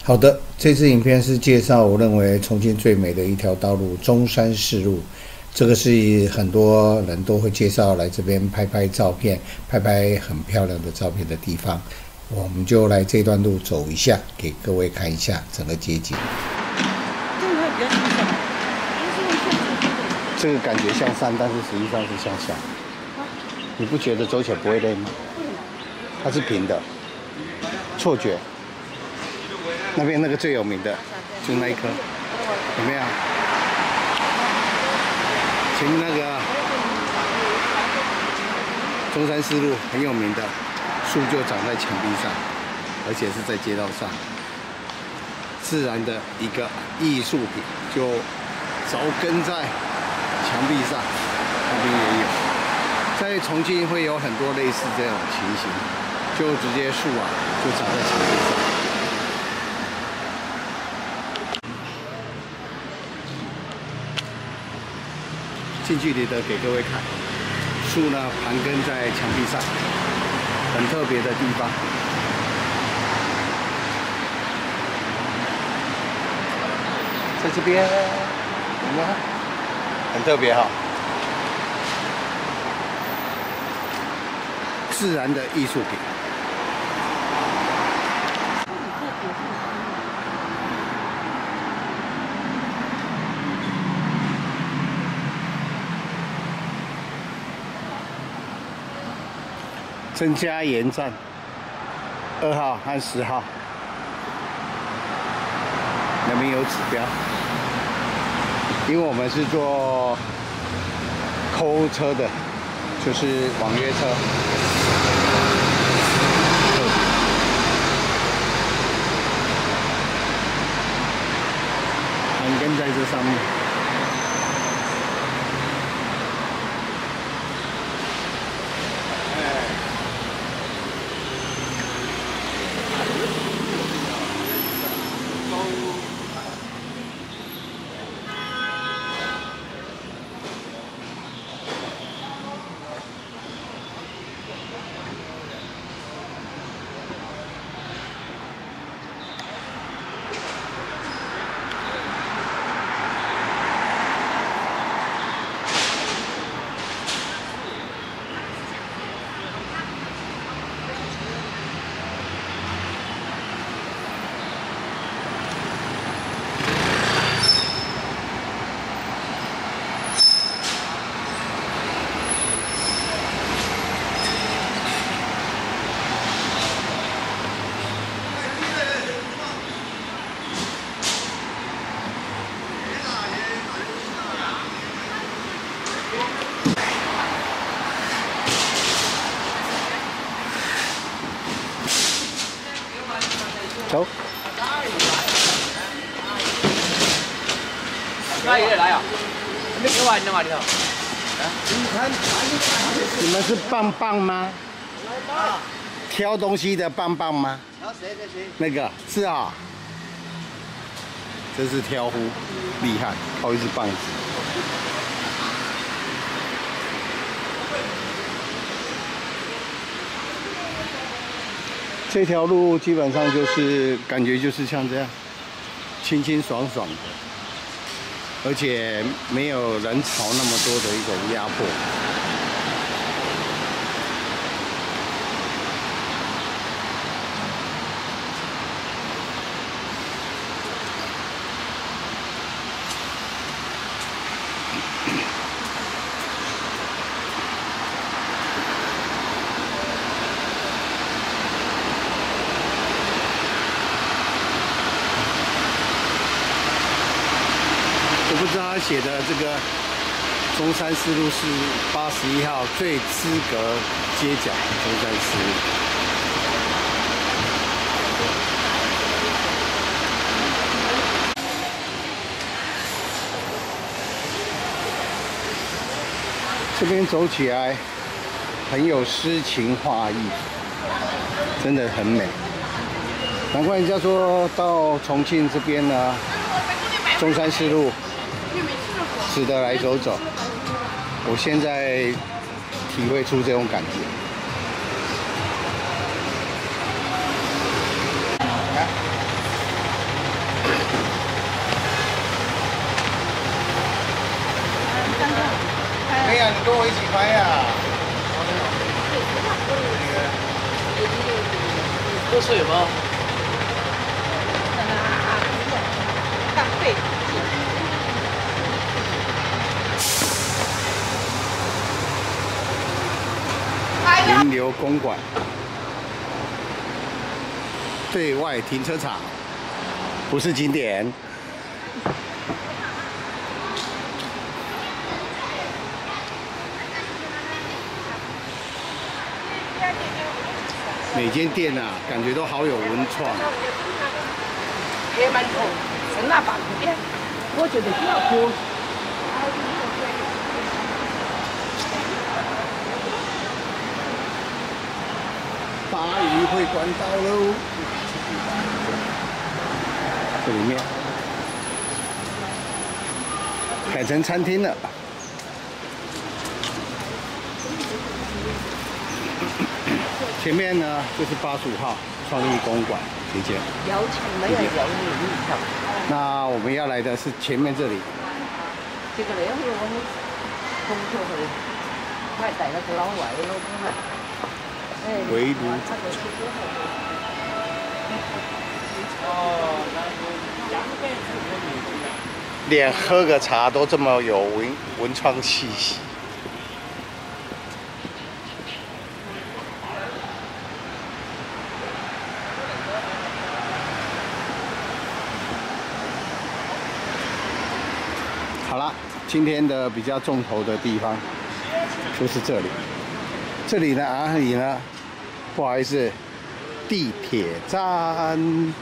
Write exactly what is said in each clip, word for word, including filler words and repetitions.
好的，这支影片是介绍我认为重庆最美的一条道路——中山四路。这个是很多人都会介绍来这边拍拍照片、拍拍很漂亮的照片的地方。我们就来这段路走一下，给各位看一下整个街景。这个感觉向上，但是实际上是向下。你不觉得走起来不会累吗？它是平的，错觉。那边那个最有名的，就那一棵，有没有？前面那个中山四路很有名的树就长在墙壁上，而且是在街道上，自然的一个艺术品，就凿根在墙壁上，那边也有。在重庆会有很多类似这种情形，就直接树啊就长在墙壁上。近距离的给各位看，树呢盘根在墙壁上，很特别的地方。在这边，有没有？很特别哈、哦，自然的艺术品。曾家岩站二号和十号那边有指标，因为我们是坐抠车的，就是网约车，盘根在这上面。走。 那也来啊？没给完呢嘛里头。 你们是棒棒吗？挑东西的棒棒吗？ 挑谁的谁？ 那个是啊、哦，这是挑夫，厉害，靠一只棒子。这条路基本上就是感觉就是像这样，清清爽爽的，而且没有人潮那么多的一种压迫。我不知道他写的这个中山四路是八十一号最资格街角中山四路。这边走起来很有诗情画意，真的很美。难怪人家说到重庆这边呢，中山四路值得来走走。我现在体会出这种感觉。 跟我一起拍呀！ 喝水吗？ 大费。 名流公馆对外停车场，不是景点。每间店啊，感觉都好有文创。 铁馒头，神腊板面，我觉得比较多。 鲅鱼会关到喽，这里面改成餐厅了。前面呢就是八十五号创意公馆这间， 邀请没有邀请。 那我们要来的是前面这里。 这个呢，我们工作去，快带那个老外老公啊。 围炉。连喝个茶都这么有文文创气息。好了，今天的比较重头的地方就是这里。这里呢，哪里呢？不好意思，地铁站。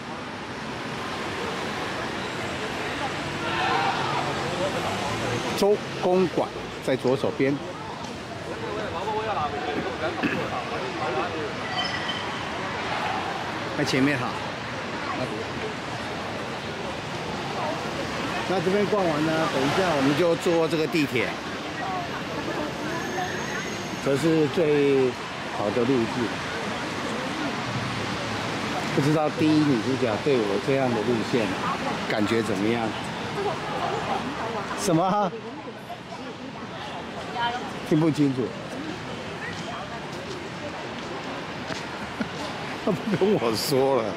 周公馆在左手边。在前面哈。那这边逛完呢，等一下我们就坐这个地铁，这是最好的路径。不知道第一女主角对我这样的路线感觉怎么样？什么？听不清楚。他不跟我说了。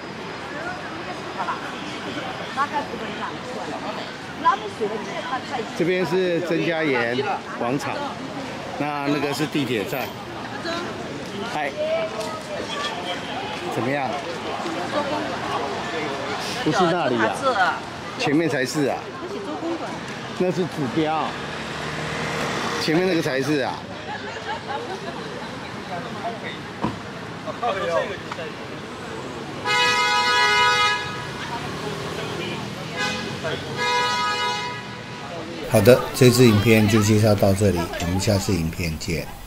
这边是曾家岩广场，那那个是地铁站。嗨，怎么样？不是那里啊，前面才是啊。那是指标，前面那个才是啊。好的，这支影片就介绍到这里，我们下次影片见。